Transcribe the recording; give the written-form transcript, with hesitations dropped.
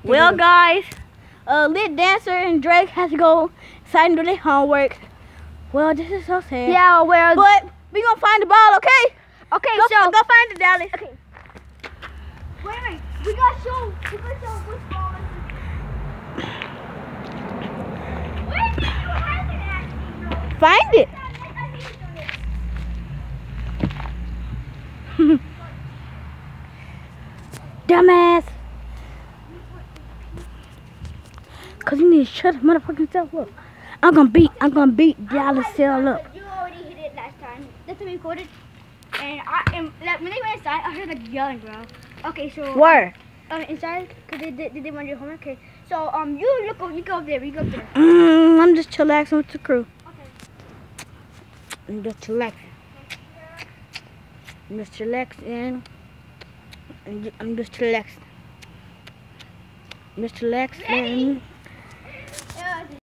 Well, guys, Lit Dancer and Drake has to go inside and do their homework. Well, this is so sad. Yeah, well, but we gonna find the ball, okay? Okay, go so find it, Dallas. Okay. Wait. We gotta show which ball is it. Where do you have it actually, bro? Find it. Dumbass. Cause you need to shut his motherfucking self up. I'm gonna beat Dallas Cell up. You already hit it last time. That's what we recorded. And when they went inside, I heard like yelling, bro. Okay, so Where? Inside, cause they want to do homework. Okay, so you go up there. You go up there. I'm just chillaxing with the crew. Okay. I'm just chillaxing. I'm just chillaxing. I'm just chillaxing. I'm just chillaxing.